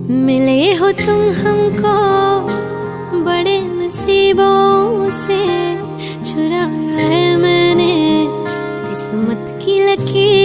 मिले हो तुम हमको बड़े नसीबों से, चुराया है मैंने किस्मत की लकीर।